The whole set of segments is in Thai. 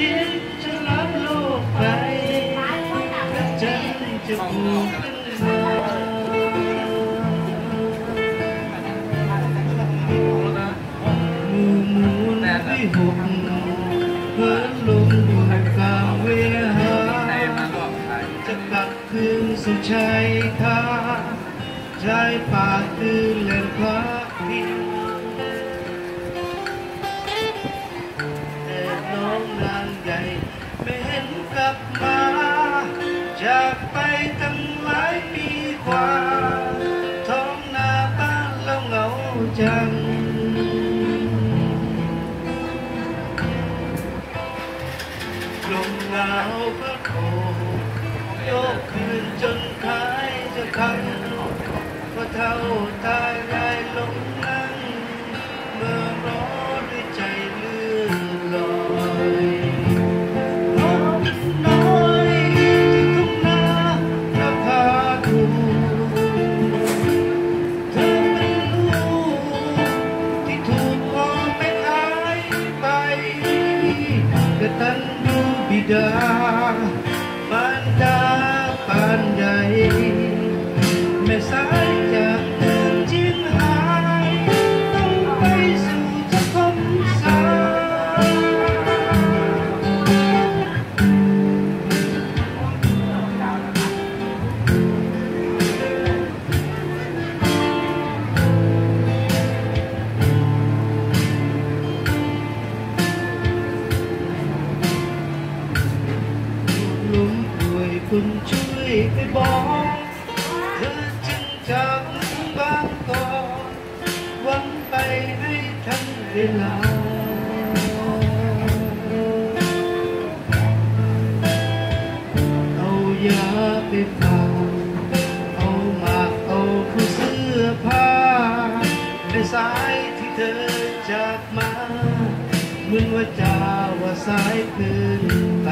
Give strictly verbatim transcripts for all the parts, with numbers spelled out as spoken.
คิดจะรับโลกไปใจจะผูกขึ้นมามูมูนที่หกเพื่อลงดูกลางเวหาจะกลับคืนสู่ชายคาชายป่าคือแหล่งพักพิงแต่น้องนางใหญ่ไม่เห็นกลับมาจากไปตั้งหลายปีกว่าท้องนาบ้านเราเหงาจังลมหนาวพัดโผโยกคืนจนคล้ายจะคันก็เท่าตายรายลงนั่งเมื่อร้อนด้วยใจเลื่อนลอยน้องน้อยที่ทุ่งนาประพาถูเธอเป็นลูกที่ถูกพ่อไม่ขายไปกตัญญูบิดามารดาปานใดแม่สายจากเมืองเชียงรายต้องไปสู่สะพมสายล้มป่วยคุณช่วยไปบอกเธอจึงจากบางกอกหวังไปให้ทันเวลาเอายาไปฝากเอาหมากเอาผู้เสื้อผ้าในสายที่เธอจากมาเหมือนว่าจาว่าสายเกินไป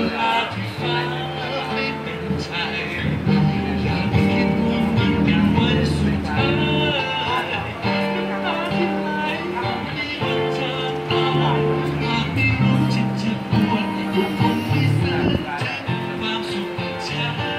ลาที่ฟ้าไม่เป็นใจอยากคิดว่ามันเป็นวันสุดท้ายตาที่ไหลมีวันเธอตายหากไม่รู้จิตเจ็บปวดก็คงไม่ซึ้งถึงความสุขของฉัน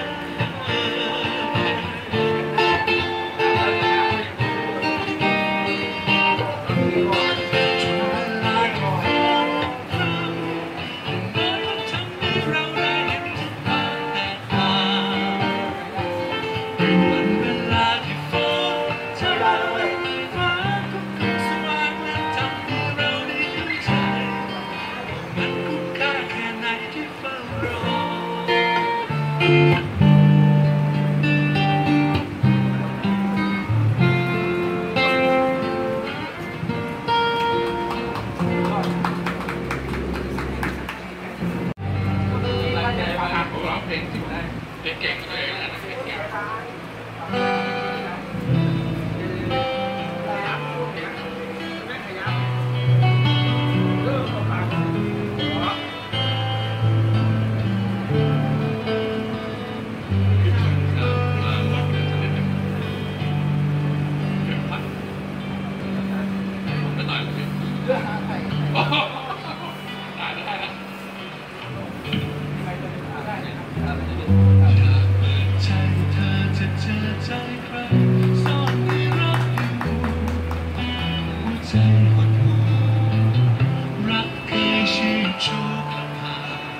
เก่งเลยนะเก่งใจใครซ่อนให้รักอยู่หัวใจหดหู่รักเคยชื่นชูกลับมา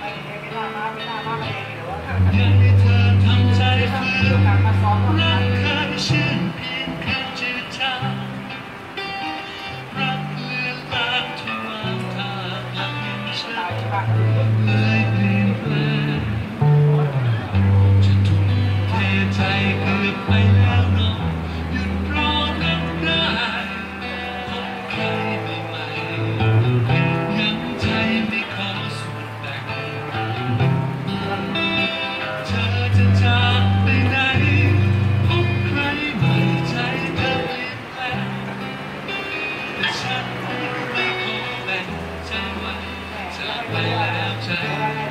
อยากให้เธอทำใจฟื้นรักเคยชื่นเพียงแค่จืดจางรักเลือนตามที่วางทางหากยังฉันเลยเปลี่ยนแปลงจะทุ่มเทใจเกือบไปแล้วน้องหยุดรอกันได้พบใครใหม่ๆยังใจไม่ขอส่วนแบ่งเธอจะจากไปไหนพบใครใหม่ใจเธอเปลี่ยนแปลงแต่ฉันไม่ขอแบ่งใจไว้เธอไปแล้วใจ